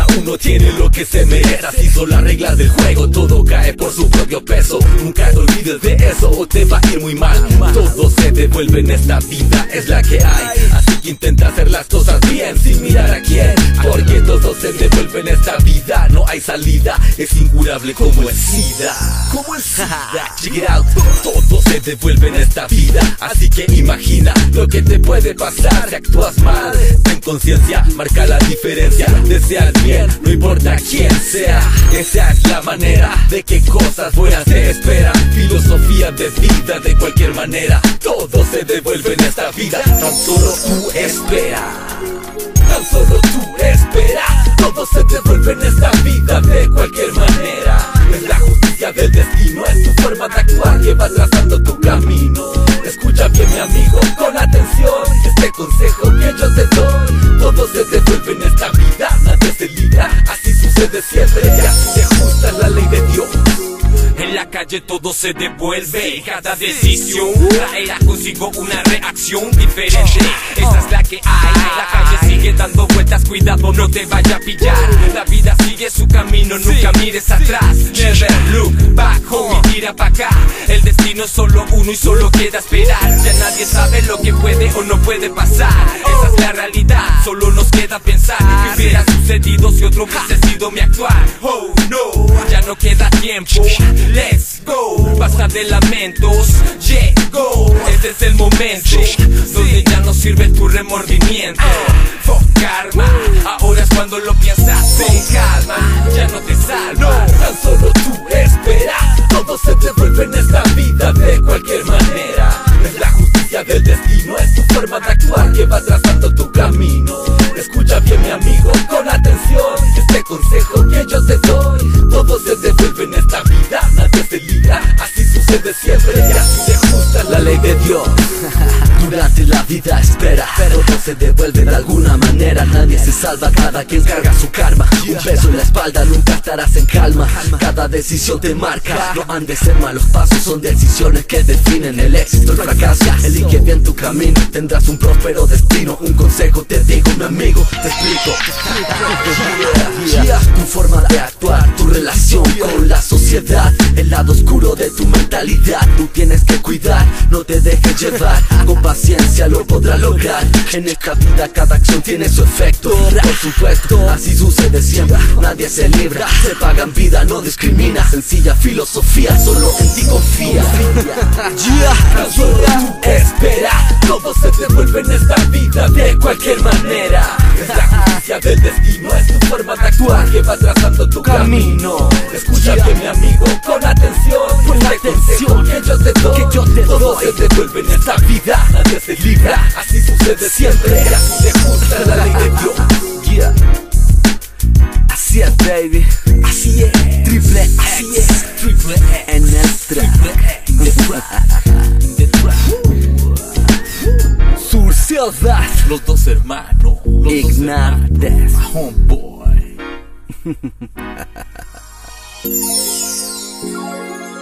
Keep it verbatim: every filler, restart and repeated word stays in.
Cada uno tiene lo que se merece, así son las reglas del juego. Todo cae por su propio peso. Nunca te olvides de eso o te va a ir muy mal. Todo se devuelve en esta vida, es la que hay. Así que intenta hacer las cosas bien, sin mirar a quién, porque todo se devuelve en esta vida. No hay salida, es incurable como el SIDA. Como el SIDA. Check it out. Todo se devuelve en esta vida, así que imagina lo que te puede pasar si actúas mal. Ten conciencia, marca la diferencia. Desear bien, no importa quién sea. Esa es la manera de que cosas buenas te esperan. Filosofía de vida de cualquier manera. Todo se devuelve en esta vida. Tan solo tú espera. Tan solo tú espera. Todo se devuelve en esta vida de cualquier manera. Es la justicia del destino, es tu forma de actuar que va trazando tu camino. Escucha bien, mi amigo, con atención este consejo que yo te doy. Todo se devuelve en esta vida, nadie se libra. Así sucede siempre y así de justa es la ley de Dios. En la calle todo se devuelve, cada decisión traerá consigo una reacción diferente. Esa es la que hay, la calle sigue dando vueltas, cuidado no te vaya a pillar. La vida sigue su camino, nunca mires atrás. Never look back, homie, tira pa' acá. El destino es solo uno y solo queda esperar. Ya nadie sabe lo que puede o no puede pasar. Esa es la realidad, solo nos queda pensar qué hubiera sucedido si otro hubiese sido mi actuar. Oh no, ya no queda tiempo. Let's go, basta de lamentos, llegó, este es el momento donde ya no sirve tu remordimiento. Fuck karma, ahora es cuando lo piensas con calma, ya no te salva. Tan solo tú espera, todo se devuelve en esta vida de cualquier manera. Es la justicia del destino, es tu forma de actuar que va trazando tu camino. Escucha bien, mi amigo, con atención este consejo que yo te doy. Todo se devuelve en esta vida, nadie se libra, así sucede siempre y así de justa es la ley de Dios. Durante la vida espera, pero todo se devuelve de alguna manera. Nadie se salva, cada quien carga su karma. Un peso en la espalda, nunca estarás en calma. Cada decisión te marca, no han de ser malos pasos, son decisiones que definen el éxito, el fracaso. Elige bien tu camino, tendrás un próspero destino. Un consejo te digo, mi amigo, te explico. Tu forma de actuar, tu relación con la sociedad, el lado oscuro de tu mentalidad. Tú tienes que cuidar, no te dejes llevar. Con paciencia lo podrás lograr. En esta vida cada acción tiene su efecto. Por supuesto, así sucede siempre. Nadie se libra, se paga en vida, no discrimina. Sencilla filosofía, solo en ti confía. Tan solo tú espera, todo se devuelve en esta vida de cualquier manera. Es la justicia del destino, es tu forma de actuar que va trazando tu camino. Escucha bien, mi amigo, con atención este consejo que yo te doy. Todo se devuelve en esta vida, nadie se libra, así sucede siempre y así de justa es la ley de Dios. Yeah. Así es, baby. Así es, Triple así X, es, triple X, en el trap. triple X, the trap, the trap. Sur Ciudad, Los dos hermanos, los Ignates. dos hermanos, homeboy.